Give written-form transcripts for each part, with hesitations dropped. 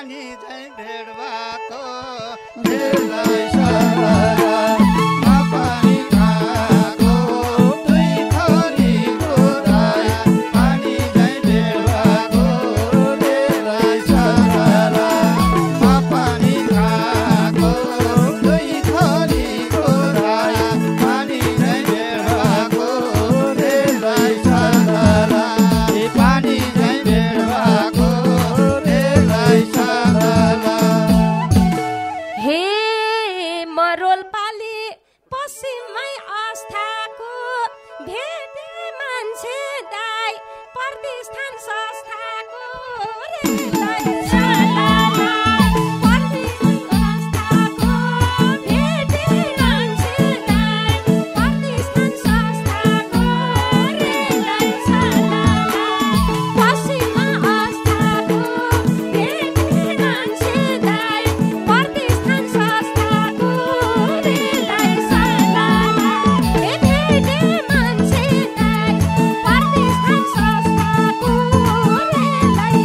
पानी चाहिँ भेट भएको भेटलाई सरारा पानी खाएको दुई थरीको दाया पानी चाहिँ भेट भएको भेटलाई सरारा पानी खाएको दुई थरीको दाया पानी चाहिँ भेट भएको भेटलाई सरारा पानी चाहिँ भेट भएको भेटलाई सरारा हे मरोलपाली पश्चिममै आस्थाको भेटे मान्छे दाइ प्रतिष्ठान संस्थाको रेलाई सरारा प्रतिष्ठान संस्थाको भेटे मान्छे दाइ प्रतिष्ठान संस्थाको रेलाई सरारा पश्चिममा आस्थाको भेटे मान्छे दाइ प्रतिष्ठान संस्थाको रेलाई सरारा भेटे मान्छे दाइ प्रतिष्ठान संस्थाको रेलाई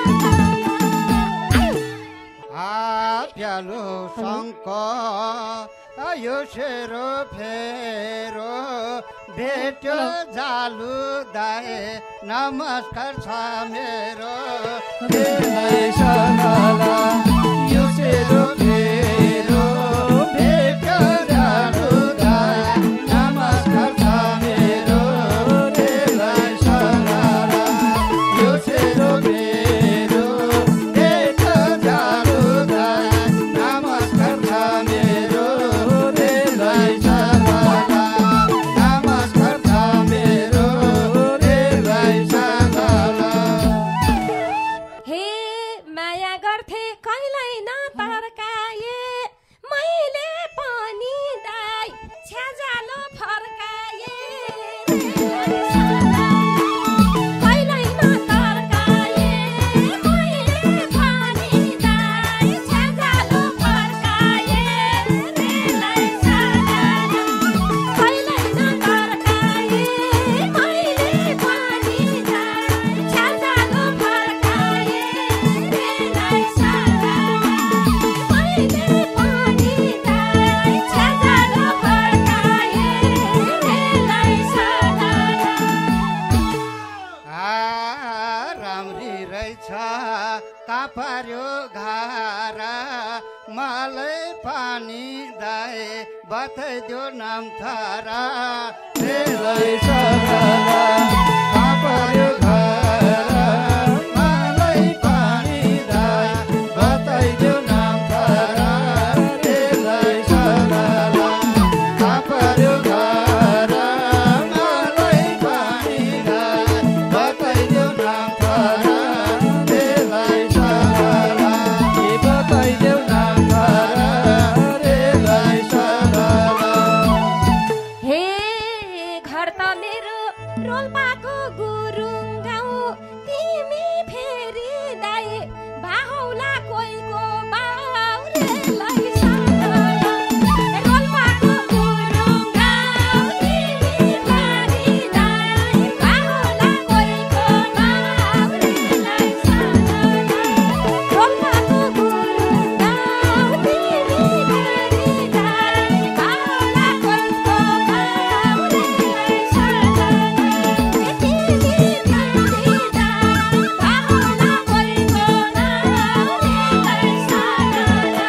सरारा प्यालो शङ्क यो सेरो फेरो भेट्यो जालु दाए नमस्कार छ मेरो भेटलाई सरारा यो सेरो फेरो भेट्यो जालु दाए नमस्कार छ मेरो भेटलाई सरारा यो सेरो फेरो भेट्यो जालु दाए नमस्कार छ मेरो भेटलाई सरारा नमस्कार छ मेरो भेटलाई सरारा हे माया गर्थे कहिल्यै नतर्काए मैले पनि दाइ छ्याजालो फर्काए कहिल्यै नतर्काए मैले पनि दाइ छ्याजालो फर्काए रेलाई सरारा कहिल्यै नतर्काए मैले पनि दाइ छ्याजालो फर्काए रेलाई सरारा मैले पनि दाइ छ्याजालो फर्काए रेलाई सरारा राम्री रहेछ कहाँ पर्यो घारा मलाई पानी दाए बताइदियो नाम थारा भेटलाई सरारा कहाँ पर्यो घारा मलाई पानी दाए बताइदियो नाम थारा भेटलाई सरारा कहाँ पर्यो घारा मलाई पानी दाए बताइदियो नाम थारा भेटलाई सरारा बताइदियो नाम थारा भेटलाई सरारा हे घर त मेरो रोल्पाको गुरुङ गाउँ तिमी फेरि दाइ बाहुला कोहीको बाउ रेलाई सरारा रोल्पाको गुरुङ गाउँ तिमी फेरि दाइ बाहुला कोहीको बाउ रेलाई सरारा रोल्पाको गुरुङ गाउँ तिमी फेरि दाइ बाहुला कोहीको बाउ रेलाई सरारा तिमी फेरि दाइ बाहुला कोहीको बाउ रेलाई सरारा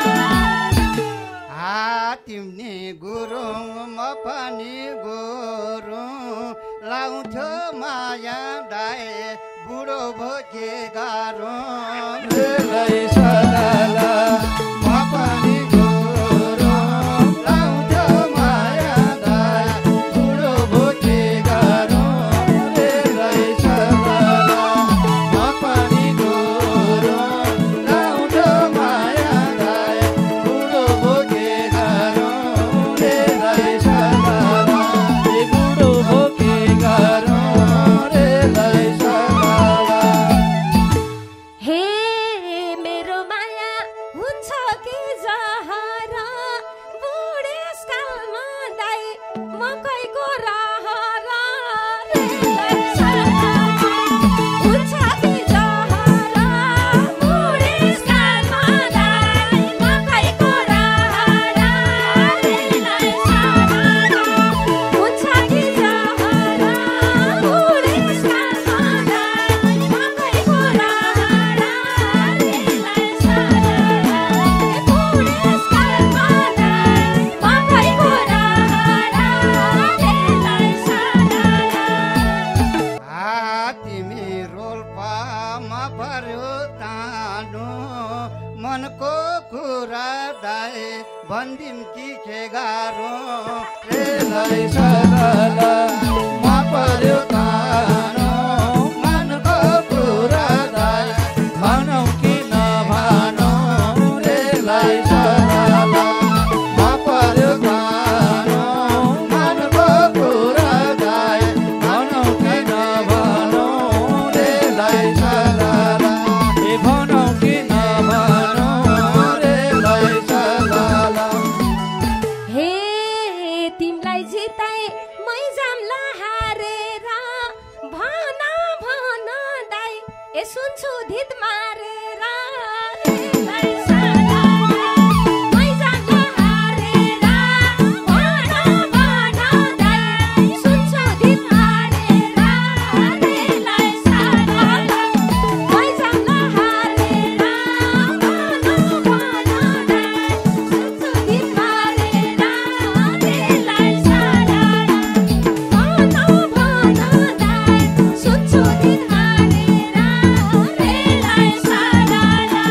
तिमी गुरुङ म पनि गुरुङ लाउँथ्यो माया दाए बुढो भोके गाह्रो भेटलाई सरारा म पनि गुरुङ लाउँथ्यो माया दाए बुढो भोके गाह्रो भेटलाई सरारा म पनि गुरुङ लाउँथ्यो माया दाए बुढो भोके गाह्रो भेटलाई सरारा बुढो भोके गाह्रो भेटलाई सरारा हे मेरो माया हुन्छ कि जहरा बुढेसकालमा दाइ मकैको रहरा रेलाई सरारा हुन्छ कि जहरा बुढेसकालमा कुरा दाए भन्दिम कि के गाह्रो रेलाई सलाला मा पर्यो तानो मनको कुरा दाए भनौ कि नभनौ रेलाई सलाला मा पर्यो तानो मनको कुरा दाए भनौ कि नभनौ रेलाई सलाला ए भनौ कि नभनौ रेलाई सलाला हे तिमलाई जिताए मै जाम्ला हारेर भन भन दाइ ए सुन्छु धित मारेर रेलाई सलाला मै जाम्ला हारेर भन भन दाइ सुन्छु धित मारेर रेलाई सलाला मै जाम्ला हारेर भन भन दाइ सुन्छु धित मारेर रेलाई सलाला भन भन दाइ सुन्छु धित मारेर रेलाई सलाला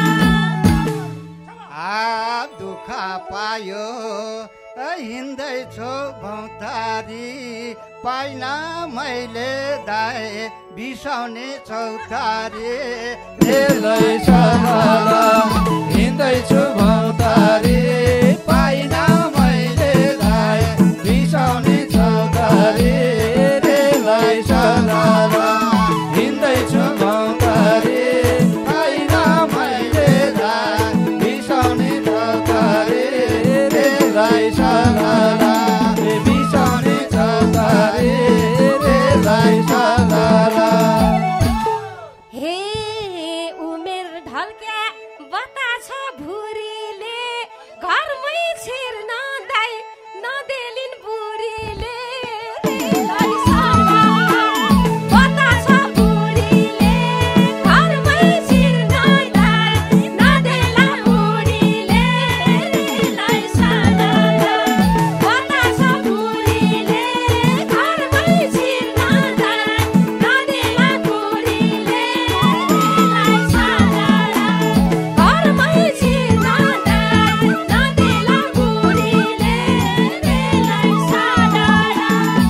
आ दुःख पायो हिँड्दैछु भौतारी पाइन मैले दाए बिसाउने चौतारी रेलाई सलाला हिँड्दैछु भौतारी पाइन मैले दाए बिसाउने चौतारी रेलाई सलाला हिँड्दैछु भौतारी पाइन मैले दाए बिसाउने चौतारी रेलाई सलाला बिसाउने चौतारी रेलाई सलाला हे उमेर ढल्क्या बताछ भुरीले घरमै छिर्न दाइ नदेलिन् बुढीले रेलाई सलाला बताछ भुरीले घरमै छिर्न दाइ नदेला बुढीले रेलाई सलाला बताछ भुरीले घरमै छिर्न दाइ नदेला बुढीले रेलाई सलाला घरमै छिर्न दाइ नदेला बुढीले रेलाई सलाला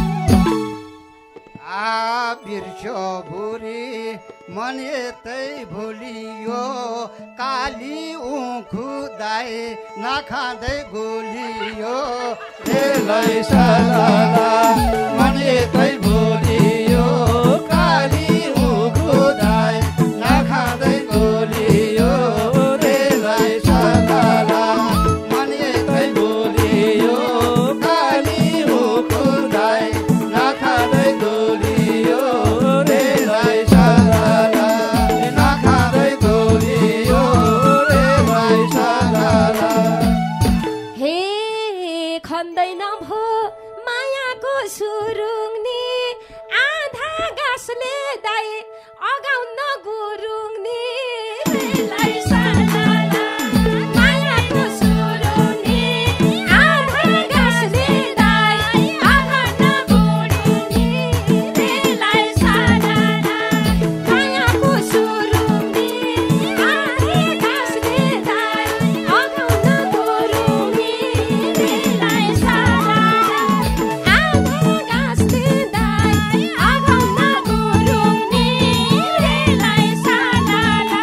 आ बिर्स्यो बुढी मन यतै भुलियो काली उखु दाए नखाँदै गोलियो रेलाई सलाला मन यतै भुलियो काली उखुदाए नखाँदै गोलियो रेलाई सलाला मन यतै भुलियो काली उखुदाए नखाँदै गोलियो रेलाई सलाला नखाँदै गोलियो रेलाई सलाला हे खन्दैन भो मायाको सुरुङ नि आधा गाँसले दाइ अगाउन गुरुङ नि रेलाई सलाला मायाको सुरुङ नि आधा गाँसले दाइ अगाउन गुरुङ नि रेलाई सलाला मायाको सुरुङ नि आधा गाँसले दाइ अगाउन गुरुङ नि रेलाई सलाला आधा गाँसले दाइ अगाउन गुरुङ नि रेलाई सलाला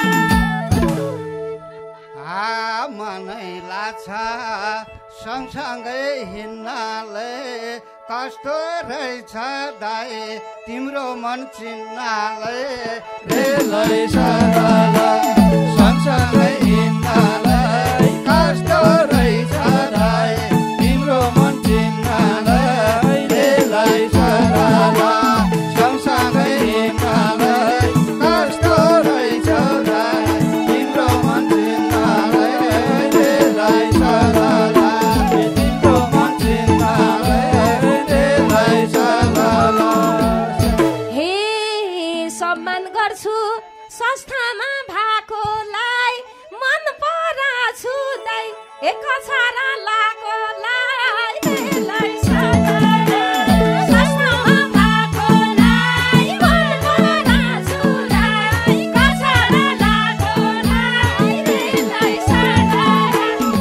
आ मनै लाछा सँगसँगै हिँड्नाले कस्तो रहेछ दाए तिम्रो मन चिन्नाले रेलाई सलाला सँगसँगै हिँड्नलाई कस्तो रहेछ दाइ तिम्रो मन चिन्नलाई रेलाई सलाला सँगसँगै हिँड्नलाई कस्तो रहेछ दाइ तिम्रो मन चिन्नलाई रेलाई सलाला तिम्रो मन चिन्नलाई रेलाई सलाला हे सम्मान गर्छु संस्थामा भएकोलाई मन पराछु दाइ एक छारा लाकोलाई रेलाई सलाला संस्थामा भएकोलाई मन पराछु दाइ कछारा लाकोलाई रेलाई सलाला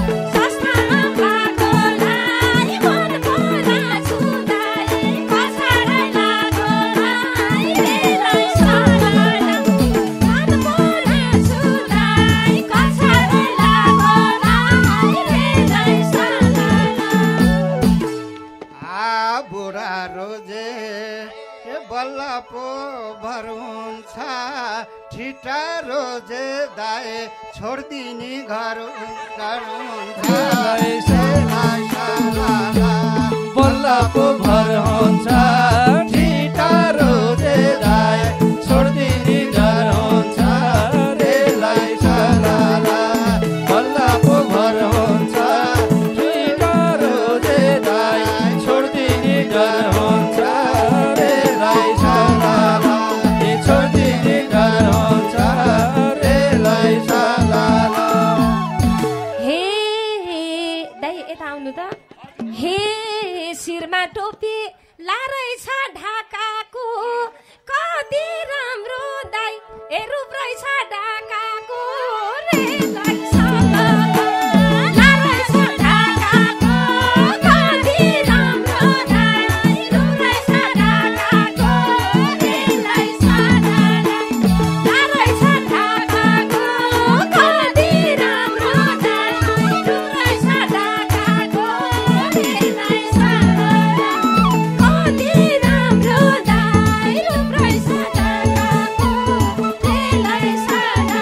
पो भर हुन्छ ठिटा रोजे दाए छोडिदिने घर हुन्छ बल्ल पो भर हुन्छ ठिटा रोजे दाए छोडिदिने घर हुन्छ रेलाई सलाला बल्ल पो भर हुन्छ ठिटा रोजे दाए छोडिदिने घर हुन्छ रेलाई सलाला छोडिदिने घर हुन्छ रेलाई सलाला। हे दाइ यता आउनु त। हे शिरमा टोपी लारहेछ ढाकाको कति राम्रो दाइ ए रूप रहेछ ढाकाको रेलाई सलाला लारहेछ ढाकाको कति राम्रो दाइ रूप रहेछ ढाकाको रेलाई सलाला लारहेछ ढाकाको कति राम्रो दाइ रूप रहेछ ढाकाको रेलाई सलाला कति राम्रो दाइ रूप रहेछ ढाकाको रेलाई सलाला।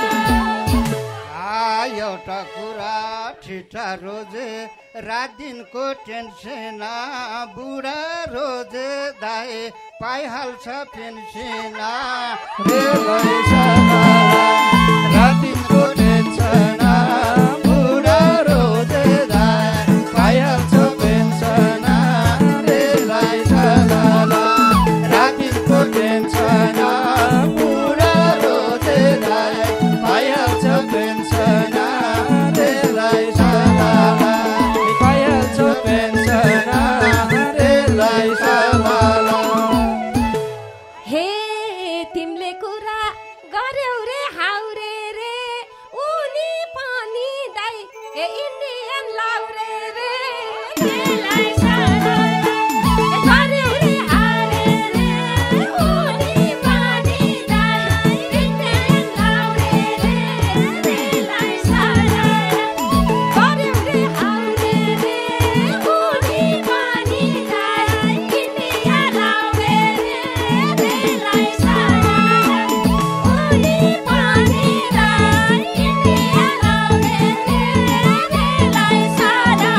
एउटा कुरा ठिटा रोजे रात दिनको टेन्सन बुढा रोजे दाए पाइहाल्छ पेन्सन रेलाई सलाला रातिको टेन्सन बुढा रोजे दाए पाइहाल्छ पेन्सन रेलाई सलाला रातिको टेन्सन बुढा रोजे दाए पाइहाल्छ पेन्सन रेलाई सलाला पाइहाल्छ पेन्सन रेलाई सलाला। हे तिमीले कुरा गर्यौ रे हाउरे रे उनी पनि दाइ ए इन्डियन लाउरे रे रेलाई सलाला गर्यौ रे हाउरे रे उनी पनि दाइ इन्डियन लाउरे रे रेलाई सलाला गर्यौ रे हाउरे रे उनी पनि दाइ इन्डियन लाउरे रे रेलाई सलाला उनी पनि दाइ इन्डियन लाउरे रे रेलाई सलाला।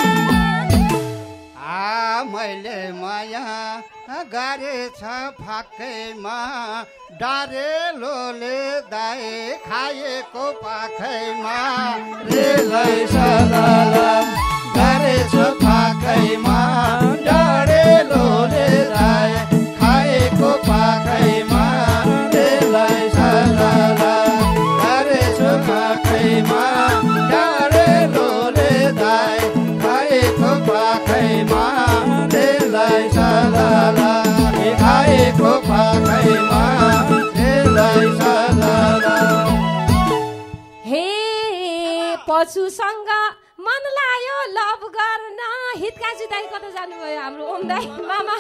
मैले माया गरेछ फाकैमा डारेलोले दाए खाएको पाखैमा रेलाई सलाला गरेछ फाकैमा डारेलोले दाए खाएको पाखैमा रेलाई सलाला गरेछ फाकैमा डारेलोले दाए खाएको पाखैमा रेलाई सलाला खाएको पाखैमा रेलाई सलाला। हे पशुसँग मन लायो लभ गर्न हितकाजी दाइ कता जानुभयो हाम्रो ओम दाइ मामा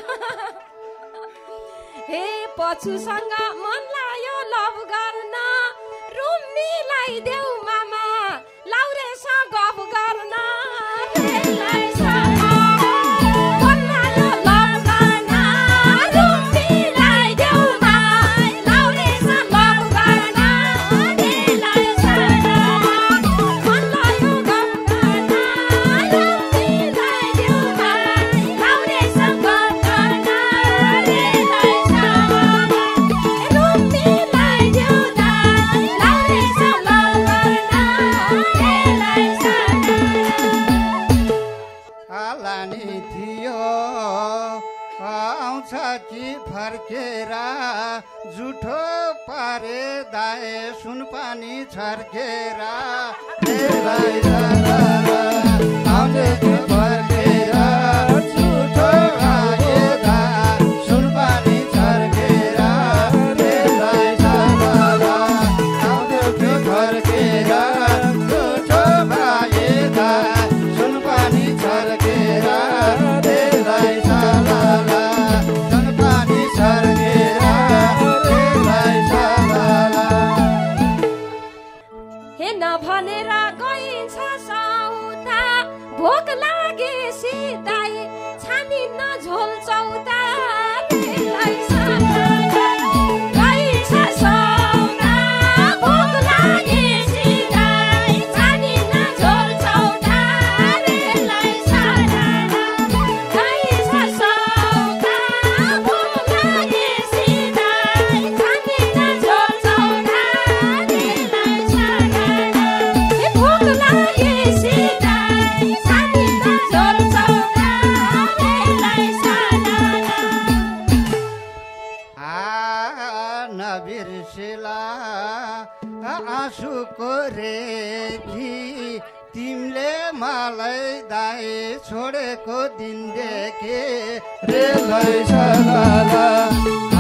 हे पशुसँग मन लायो लभ गर्न रुम मिलाइदेऊ मामा लाउरेसँग गफ गर्न रेलाई सलाला मन लायो लभ गर्न रुम मिलाइदेऊ मामा लाउरेसँग गफ गर्न रेलाई सलाला मन लायो गफ गर्न रुम मिलाइदेऊ मामा लाउरेसँग गफ गर्न रेलाई सलाला रुम मिलाइदेऊ दाइ लाउरेसँग गफ गर्न रेलाई सलाला। लानी थियो आउँछ कि फर्केर जुठो पारे दाए सुनपानी छर्केर रेलाई सलाला आउँछ कि फर्केर झुठो आए दा सुनपानी छर्केर रेलाई सलाला आउँछ कि फर्केर झुठो आए दा सुनपानी छर्केर रेलाई सलाला सुनपानी छर्केर रेलाई सलाला। हे नभनेर गइन्छ सौदा भोक लागेसी दाइ छानिन्न झोल चौदा रेलाई सलाला तिमीले मलाई दाई छोडेको दिनदेखि रेलै सकाला